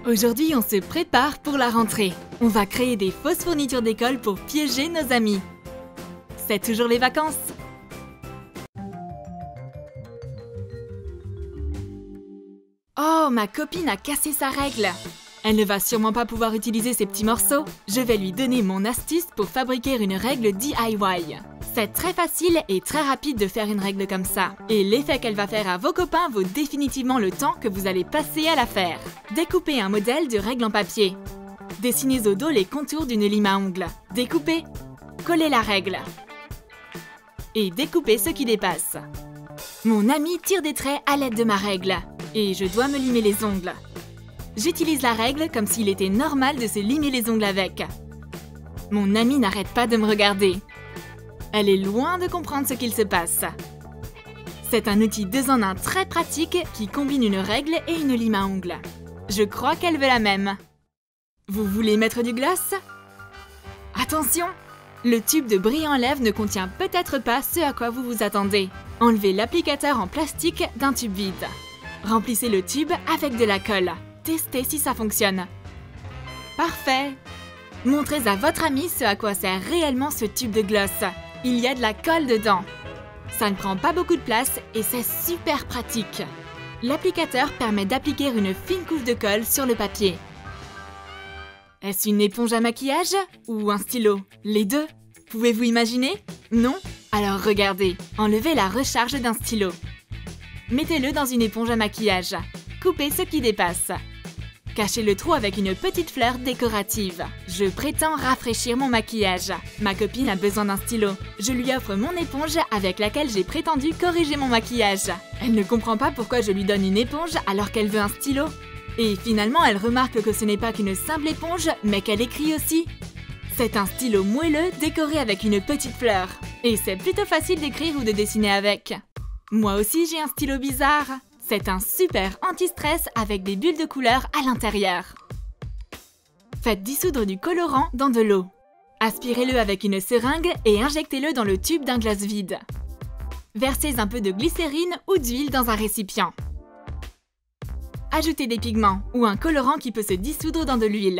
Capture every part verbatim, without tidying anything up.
Aujourd'hui, on se prépare pour la rentrée. On va créer des fausses fournitures d'école pour piéger nos amis. C'est toujours les vacances. Oh, ma copine a cassé sa règle. Elle ne va sûrement pas pouvoir utiliser ces petits morceaux. Je vais lui donner mon astuce pour fabriquer une règle D I Y. C'est très facile et très rapide de faire une règle comme ça. Et l'effet qu'elle va faire à vos copains vaut définitivement le temps que vous allez passer à la faire. Découpez un modèle de règle en papier. Dessinez au dos les contours d'une lime à ongles. Découpez. Collez la règle. Et découpez ce qui dépasse. Mon ami tire des traits à l'aide de ma règle. Et je dois me limer les ongles. J'utilise la règle comme s'il était normal de se limer les ongles avec. Mon ami n'arrête pas de me regarder. Elle est loin de comprendre ce qu'il se passe. C'est un outil deux en un très pratique qui combine une règle et une lime à ongles. Je crois qu'elle veut la même. Vous voulez mettre du gloss? Attention! Le tube de brillant lèvres ne contient peut-être pas ce à quoi vous vous attendez. Enlevez l'applicateur en plastique d'un tube vide. Remplissez le tube avec de la colle. Testez si ça fonctionne. Parfait! Montrez à votre ami ce à quoi sert réellement ce tube de gloss. Il y a de la colle dedans. Ça ne prend pas beaucoup de place et c'est super pratique. L'applicateur permet d'appliquer une fine couche de colle sur le papier. Est-ce une éponge à maquillage ou un stylo? Les deux? Pouvez-vous imaginer? Non? Alors regardez, enlevez la recharge d'un stylo. Mettez-le dans une éponge à maquillage. Coupez ce qui dépasse. Cachez le trou avec une petite fleur décorative. Je prétends rafraîchir mon maquillage. Ma copine a besoin d'un stylo. Je lui offre mon éponge avec laquelle j'ai prétendu corriger mon maquillage. Elle ne comprend pas pourquoi je lui donne une éponge alors qu'elle veut un stylo. Et finalement, elle remarque que ce n'est pas qu'une simple éponge, mais qu'elle écrit aussi. C'est un stylo moelleux décoré avec une petite fleur. Et c'est plutôt facile d'écrire ou de dessiner avec. Moi aussi, j'ai un stylo bizarre. C'est un super anti-stress avec des bulles de couleur à l'intérieur. Faites dissoudre du colorant dans de l'eau. Aspirez-le avec une seringue et injectez-le dans le tube d'un glace vide. Versez un peu de glycérine ou d'huile dans un récipient. Ajoutez des pigments ou un colorant qui peut se dissoudre dans de l'huile.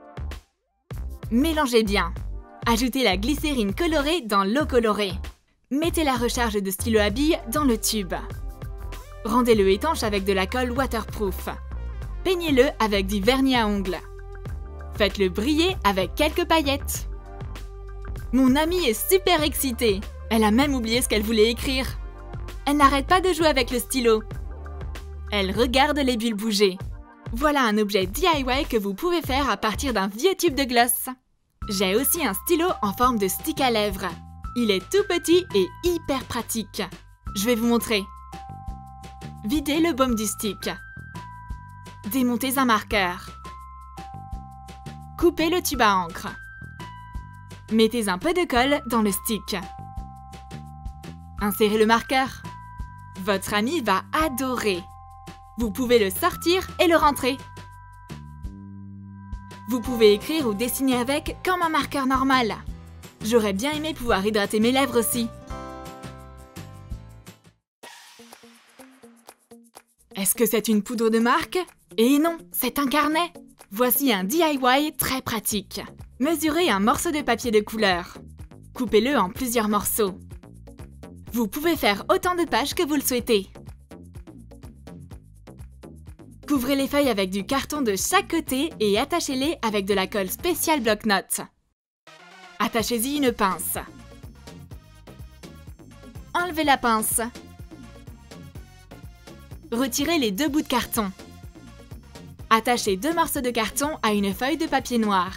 Mélangez bien. Ajoutez la glycérine colorée dans l'eau colorée. Mettez la recharge de stylo à billes dans le tube. Rendez-le étanche avec de la colle waterproof. Peignez-le avec du vernis à ongles. Faites-le briller avec quelques paillettes. Mon amie est super excitée. Elle a même oublié ce qu'elle voulait écrire. Elle n'arrête pas de jouer avec le stylo. Elle regarde les bulles bouger. Voilà un objet D I Y que vous pouvez faire à partir d'un vieux tube de gloss. J'ai aussi un stylo en forme de stick à lèvres. Il est tout petit et hyper pratique. Je vais vous montrer. Videz le baume du stick. Démontez un marqueur. Coupez le tube à encre. Mettez un peu de colle dans le stick. Insérez le marqueur. Votre ami va adorer. Vous pouvez le sortir et le rentrer. Vous pouvez écrire ou dessiner avec comme un marqueur normal. J'aurais bien aimé pouvoir hydrater mes lèvres aussi. Est-ce que c'est une poudre de marque? Et non, c'est un carnet. Voici un D I Y très pratique. Mesurez un morceau de papier de couleur. Coupez-le en plusieurs morceaux. Vous pouvez faire autant de pages que vous le souhaitez. Couvrez les feuilles avec du carton de chaque côté et attachez-les avec de la colle spéciale bloc-notes. Attachez-y une pince. Enlevez la pince. Retirez les deux bouts de carton. Attachez deux morceaux de carton à une feuille de papier noir.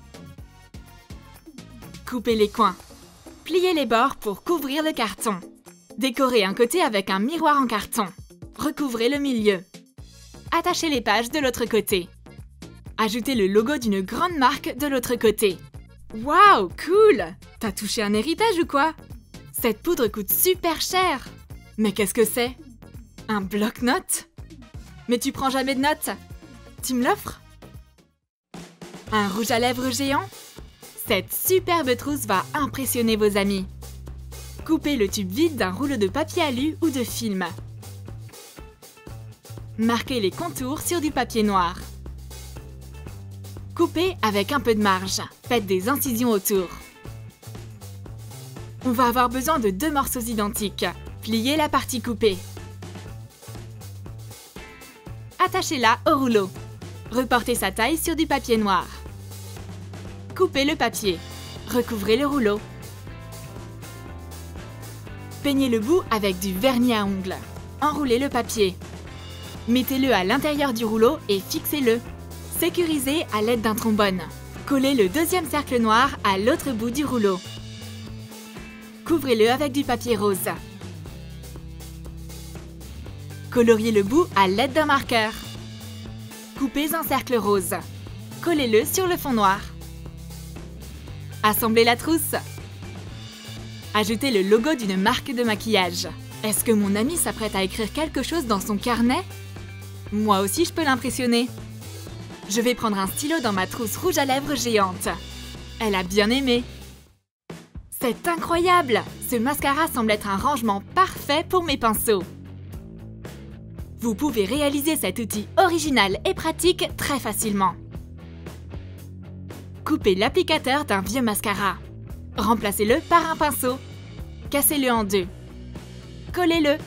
Coupez les coins. Pliez les bords pour couvrir le carton. Décorez un côté avec un miroir en carton. Recouvrez le milieu. Attachez les pages de l'autre côté. Ajoutez le logo d'une grande marque de l'autre côté. Waouh, cool! T'as touché un héritage ou quoi? Cette poudre coûte super cher. Mais qu'est-ce que c'est? Un bloc-notes? Mais tu prends jamais de notes? Tu me l'offres? Un rouge à lèvres géant? Cette superbe trousse va impressionner vos amis. Coupez le tube vide d'un rouleau de papier alu ou de film. Marquez les contours sur du papier noir. Coupez avec un peu de marge. Faites des incisions autour. On va avoir besoin de deux morceaux identiques. Pliez la partie coupée. Attachez-la au rouleau. Reportez sa taille sur du papier noir. Coupez le papier. Recouvrez le rouleau. Peignez le bout avec du vernis à ongles. Enroulez le papier. Mettez-le à l'intérieur du rouleau et fixez-le. Sécurisez à l'aide d'un trombone. Collez le deuxième cercle noir à l'autre bout du rouleau. Couvrez-le avec du papier rose. Coloriez le bout à l'aide d'un marqueur. Coupez un cercle rose. Collez-le sur le fond noir. Assemblez la trousse. Ajoutez le logo d'une marque de maquillage. Est-ce que mon ami s'apprête à écrire quelque chose dans son carnet? Moi aussi, je peux l'impressionner. Je vais prendre un stylo dans ma trousse rouge à lèvres géante. Elle a bien aimé. C'est incroyable! Ce mascara semble être un rangement parfait pour mes pinceaux. Vous pouvez réaliser cet outil original et pratique très facilement. Coupez l'applicateur d'un vieux mascara. Remplacez-le par un pinceau. Cassez-le en deux. Collez-le.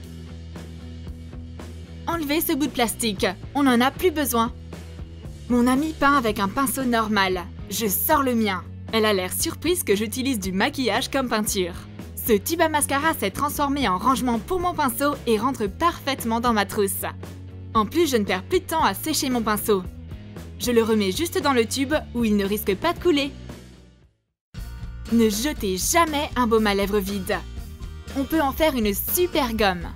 Enlevez ce bout de plastique. On n'en a plus besoin. Mon ami peint avec un pinceau normal. Je sors le mien. Elle a l'air surprise que j'utilise du maquillage comme peinture. Ce tube à mascara s'est transformé en rangement pour mon pinceau et rentre parfaitement dans ma trousse. En plus, je ne perds plus de temps à sécher mon pinceau. Je le remets juste dans le tube où il ne risque pas de couler. Ne jetez jamais un baume à lèvres vide. On peut en faire une super gomme.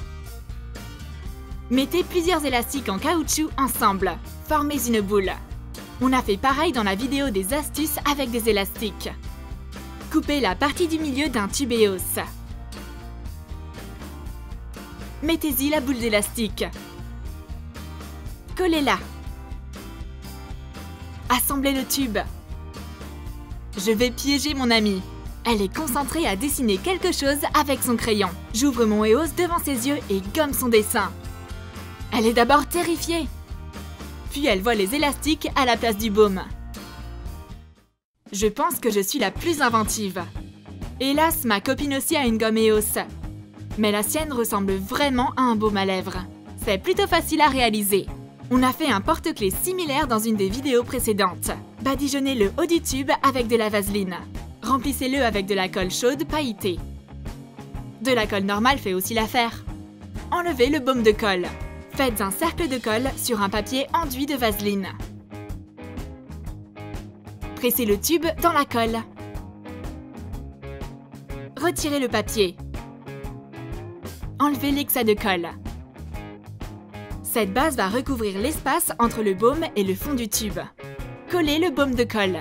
Mettez plusieurs élastiques en caoutchouc ensemble. Formez une boule. On a fait pareil dans la vidéo des astuces avec des élastiques. Coupez la partie du milieu d'un tubéos. Mettez-y la boule d'élastique. Collez-la. Assemblez le tube. Je vais piéger mon amie. Elle est concentrée à dessiner quelque chose avec son crayon. J'ouvre mon EOS devant ses yeux et gomme son dessin. Elle est d'abord terrifiée. Puis elle voit les élastiques à la place du baume. Je pense que je suis la plus inventive. Hélas, ma copine aussi a une gomme EOS. Mais la sienne ressemble vraiment à un baume à lèvres. C'est plutôt facile à réaliser. On a fait un porte-clés similaire dans une des vidéos précédentes. Badigeonnez le haut du tube avec de la vaseline. Remplissez-le avec de la colle chaude pailletée. De la colle normale fait aussi l'affaire. Enlevez le baume de colle. Faites un cercle de colle sur un papier enduit de vaseline. Pressez le tube dans la colle. Retirez le papier. Enlevez l'excès de colle. Cette base va recouvrir l'espace entre le baume et le fond du tube. Collez le baume de colle.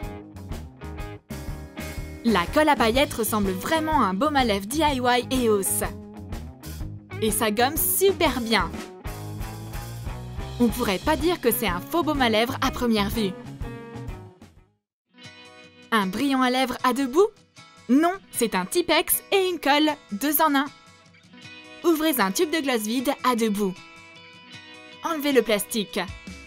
La colle à paillettes ressemble vraiment à un baume à lèvres D I Y EOS. Et ça gomme super bien. On pourrait pas dire que c'est un faux baume à lèvres à première vue. Un brillant à lèvres à deux bouts? Non, c'est un Tipex et une colle, deux en un. Ouvrez un tube de gloss vide à deux bouts. Enlevez le plastique.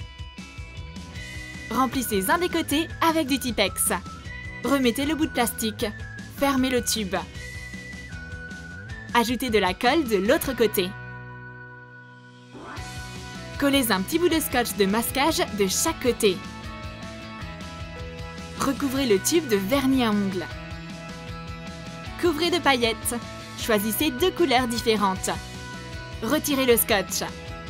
Remplissez un des côtés avec du Tipex. Remettez le bout de plastique. Fermez le tube. Ajoutez de la colle de l'autre côté. Collez un petit bout de scotch de masquage de chaque côté. Recouvrez le tube de vernis à ongles. Couvrez de paillettes. Choisissez deux couleurs différentes. Retirez le scotch.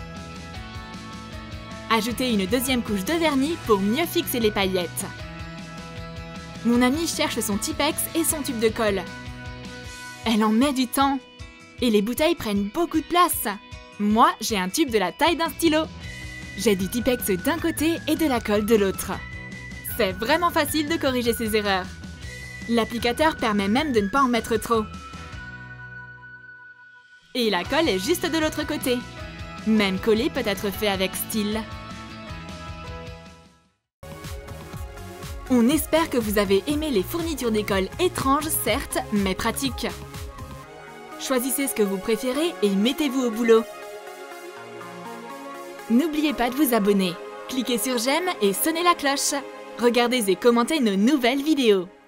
Ajoutez une deuxième couche de vernis pour mieux fixer les paillettes. Mon amie cherche son Tipex et son tube de colle. Elle en met du temps. Et les bouteilles prennent beaucoup de place. Moi, j'ai un tube de la taille d'un stylo. J'ai du Tipex d'un côté et de la colle de l'autre. C'est vraiment facile de corriger ces erreurs. L'applicateur permet même de ne pas en mettre trop. Et la colle est juste de l'autre côté. Même coller peut être fait avec style. On espère que vous avez aimé les fournitures d'école étranges, certes, mais pratiques. Choisissez ce que vous préférez et mettez-vous au boulot. N'oubliez pas de vous abonner. Cliquez sur j'aime et sonnez la cloche. Regardez et commentez nos nouvelles vidéos.